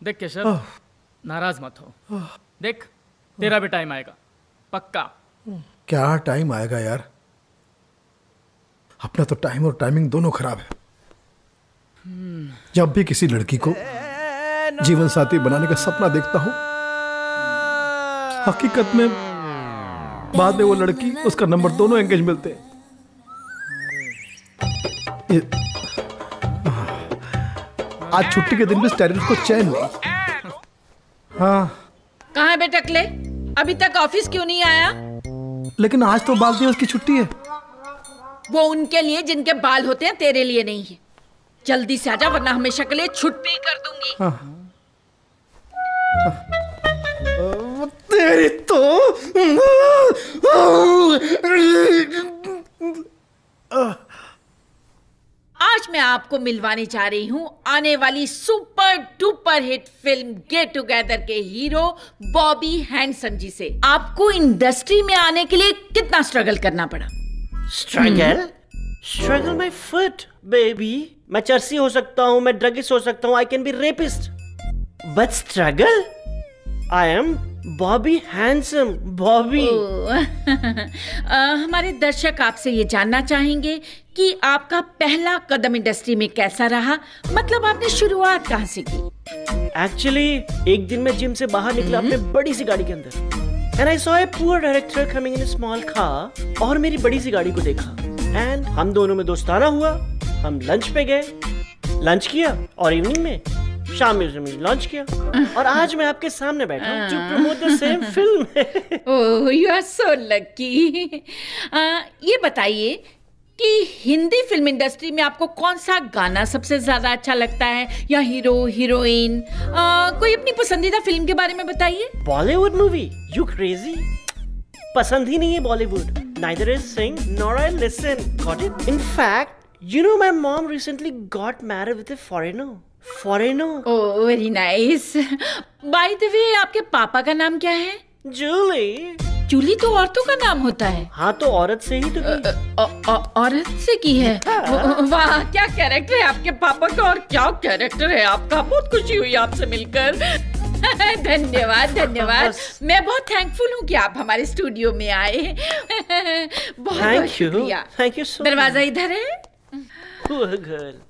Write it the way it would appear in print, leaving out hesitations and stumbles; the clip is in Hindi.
देख केशव, नाराज मत हो। देख, तेरा भी टाइम आएगा, पक्का। क्या टाइम आएगा यार? अपना तो टाइम और टाइमिंग दोनों खराब है। जब भी किसी लड़की को जीवन साथी बनाने का सपना देखता हूं, हकीकत में बाद में वो लड़की, उसका नंबर, दोनों एंगेज मिलते हैं। आज छुट्टी के दिन भी स्टेरिस को चैन नहीं। हाँ, कहाँ है बेटा टकले? अभी तक ऑफिस क्यों नहीं आया? लेकिन आज तो बाल दिवस की छुट्टी है। वो उनके लिए जिनके बाल होते हैं, तेरे लिए नहीं है। जल्दी से आजा वरना हमेशा के लिए छुट्टी कर दूंगी। तेरी तो आज मैं आपको मिलवाने जा रही हूँ आने वाली super duper hit film get together के हीरो बॉबी हैंडसम जी से। आपको इंडस्ट्री में आने के लिए कितना स्ट्रगल करना पड़ा? Struggle my foot baby. मैं चर्सी हो सकता हूँ, मैं ड्रगिस्ट हो सकता हूँ, I can be rapist, but struggle, I am Bobby handsome Bobby. हमारे दर्शक आपसे ये जानना चाहेंगे कि आपका पहला कदम इंडस्ट्री में कैसा रहा? मतलब आपने शुरुआत कहाँ से की? एक्चुअली एक दिन मैं जिम से बाहर निकला अपने बड़ी सी गाड़ी के अंदर, and I saw a poor director coming in a small car, और मेरी बड़ी सी गाड़ी को देखा, एंड हम दोनों में दोस्ताना हुआ। हम लंच पे गए, लंच किया, और इवनिंग में, शाम में लॉन्च किया, और आज मैं आपके सामने बैठा हूँ to promote the same film. Oh, you are so lucky. ये बताइए कि हिंदी फिल्म इंडस्ट्री में आपको कौन सा गाना सबसे ज्यादा अच्छा लगता है, या हीरो हीरोइन? कोई अपनी पसंदीदा फिल्म के बारे में बताइए। बॉलीवुड मूवी? You crazy? पसंद ही नहीं है Bollywood. Neither I sing nor I listen. Got it? In fact, you know my mom recently got married with a foreigner. Oh, very nice. By the way, आपके पापा का नाम क्या है? जूली। जूली तो औरतों का नाम होता है। हाँ, तो औरत से ही तो की। औरत से की है? वाह, क्या कैरेक्टर है आपके पापा का, और क्या कैरेक्टर है आपका। बहुत खुशी हुई आपसे मिलकर। धन्यवाद धन्यवाद। मैं बहुत थैंकफुल हूँ कि आप हमारे स्टूडियो में आए। बहुत शुक्रिया। Thank you so. दरवाजा इधर है। Poor girl.